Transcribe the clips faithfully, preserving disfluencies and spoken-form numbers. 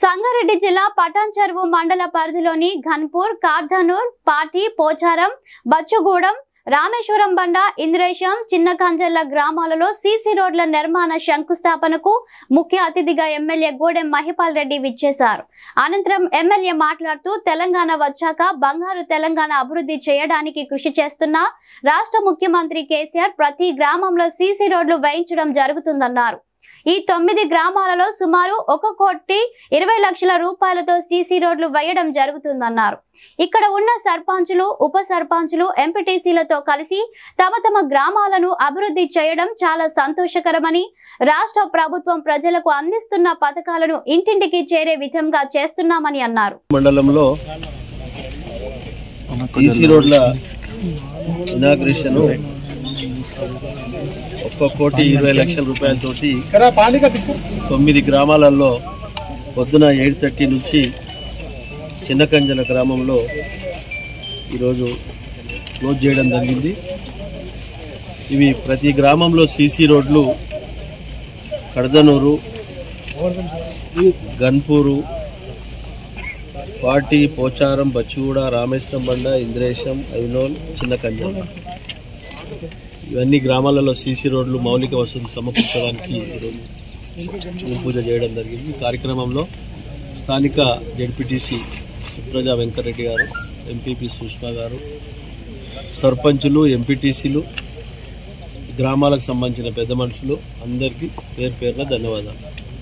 సంగారెడ్డి జిల్లా పటాన్చెరువు మండల పరిధిలోని ఘన్పూర్, కార్ధనూర్, పాటి, పోచారం, బచ్చుగూడెం, రామేశ్వరం బండ, ఇంద్రేశం, చిన్నకంజర్ల గ్రామాలలో సీసీ రోడ్ల నిర్మాణ శంకుస్థాపనకు ముఖ్య అతిథిగా ఎమ్మెల్యే గూడెం మహిపాల్ రెడ్డి విచ్చేశారు. అనంతరం ఎమ్మెల్యే మాట్లాడుతూ తెలంగాణ వచ్చాక బంగారు తెలంగాణ అభివృద్ధి చేయడానికి కృషి చేస్తున్న రాష్ట్ర ముఖ్యమంత్రి కేసీఆర్ ప్రతి గ్రామంలో సీసీ రోడ్లు వేయించడం జరుగుతుందన్నారు. ఈ తొమ్మిది గ్రామాలలో సుమారు ఒక కోటి ఇరవై లక్షల రూపాయలతో సీసీ రోడ్లు వేయడం జరుగుతుందన్నారు. ఇక్కడ ఉన్న సర్పంచులు, ఉప సర్పంచులు, ఎంపీటీసీలతో కలిసి తమ తమ గ్రామాలను అభివృద్ధి చేయడం చాలా సంతోషకరమని, రాష్ట్ర ప్రభుత్వం ప్రజలకు అందిస్తున్న పథకాలను ఇంటింటికి చేరే విధంగా చేస్తున్నామని అన్నారు. మండలంలో సీసీ రోడ్ల ఇనాగ్రేషన్ ఒక్క కోటి ఇరవై లక్షల రూపాయలతోటి తొమ్మిది గ్రామాలలో పొద్దున ఎయిట్ థర్టీ నుంచి చిన్నకంజల గ్రామంలో ఈరోజు క్లోజ్ చేయడం జరిగింది. ఇవి ప్రతి గ్రామంలో సీసీ రోడ్లు కడదనూరు, గన్పూరు, పాటి, పోచారం, బచ్చుగూడ, రామేశ్వరం బండ, ఇంద్రేశం, ఐనోల్, చిన్నకంజల ఇవన్నీ గ్రామాలలో సీసీ రోడ్లు మౌలిక వసతులు సమకూర్చడానికి ఈరోజు భూమి పూజ చేయడం జరిగింది. ఈ కార్యక్రమంలో స్థానిక జెడ్పీటీసీ సుప్రజా వెంకటరెడ్డి గారు, ఎంపీపీ సుష్మా గారు, సర్పంచులు, ఎంపీటీసీలు, గ్రామాలకు సంబంధించిన పెద్ద మనుషులు అందరికీ పేరు పేరున ధన్యవాదాలు.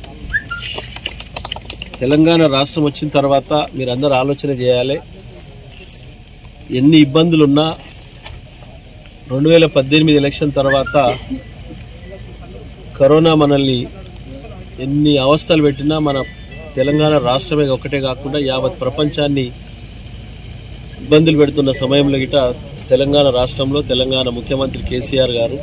తెలంగాణ రాష్ట్రం వచ్చిన తర్వాత మీరందరూ ఆలోచన చేయాలి. ఎన్ని ఇబ్బందులున్నా రెండు వేల పద్దెనిమిది ఎలక్షన్ తర్వాత కరోనా మనల్ని ఎన్ని అవస్థలు పెట్టినా మన తెలంగాణ రాష్ట్రమే ఒకటే కాకుండా యావత్ ప్రపంచాన్ని ఇబ్బందులు పెడుతున్న సమయంలో గిట తెలంగాణ రాష్ట్రంలో తెలంగాణ ముఖ్యమంత్రి కేసీఆర్ గారు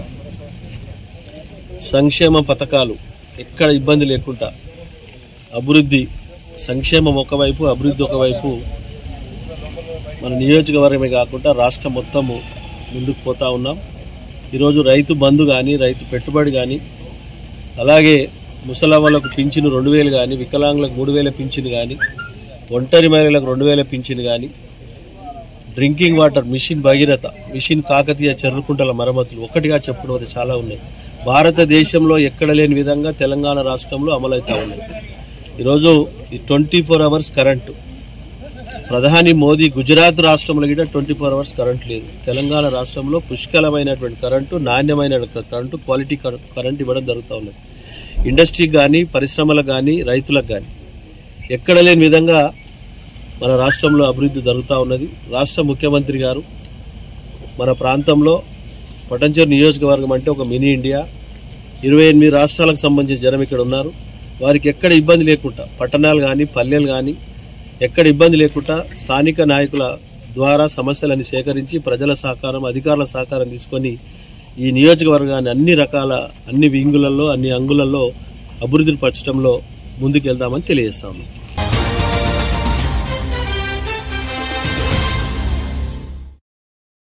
సంక్షేమ పథకాలు ఎక్కడ ఇబ్బంది లేకుండా అభివృద్ధి, సంక్షేమం ఒకవైపు, అభివృద్ధి ఒకవైపు మన నియోజకవర్గమే కాకుండా రాష్ట్రం మొత్తము ముందుకు పోతా ఉన్నాం. ఈరోజు రైతు బంధు కానీ, రైతు పెట్టుబడి కానీ, అలాగే ముసలమ్మలకు పింఛను రెండు వేలు కానీ, వికలాంగులకు మూడు వేల పింఛను కానీ, ఒంటరి మహిళలకు రెండు వేల పింఛను కానీ, drinking water mission Bhagiratha, mission Kakatiya చెర్రుకుంటల మరమ్మతులు ఒకటిగా చెప్పడం చాలా ఉన్నాయి. భారతదేశంలో ఎక్కడ లేని విధంగా తెలంగాణ రాష్ట్రంలో అమలవుతూ ఉన్నాయి. ఈరోజు ఈ ట్వంటీ ఫోర్ అవర్స్ కరెంటు, ప్రధాని మోదీ గుజరాత్ రాష్ట్రంలో కూడా ట్వంటీ ఫోర్ అవర్స్ కరెంట్ లేదు. తెలంగాణ రాష్ట్రంలో పుష్కలమైనటువంటి కరెంటు, నాణ్యమైన కరెంటు, క్వాలిటీ కరెంట్ ఇవ్వడం జరుగుతూ ఉన్నది. ఇండస్ట్రీకి కానీ, పరిశ్రమలకు కానీ, రైతులకు కానీ ఎక్కడ లేని విధంగా మన రాష్ట్రంలో అభివృద్ధి జరుగుతూ ఉన్నది. రాష్ట్ర ముఖ్యమంత్రి గారు మన ప్రాంతంలో పటాన్చెరు నియోజకవర్గం అంటే ఒక మినీ ఇండియా, ఇరవై ఎనిమిది రాష్ట్రాలకు సంబంధించిన జనం ఇక్కడ ఉన్నారు. వారికి ఎక్కడ ఇబ్బంది లేకుండా పట్టణాలు కానీ, పల్లెలు కానీ ఎక్కడ ఇబ్బంది లేకుండా స్థానిక నాయకుల ద్వారా సమస్యలను సేకరించి ప్రజల సహకారం, అధికారుల సహకారం తీసుకొని ఈ నియోజకవర్గాన్ని అన్ని రకాల అన్ని వింగులలో, అన్ని అంగులలో అభివృద్ధి పరచడంలో ముందుకు వెళ్దామని తెలియజేస్తాము.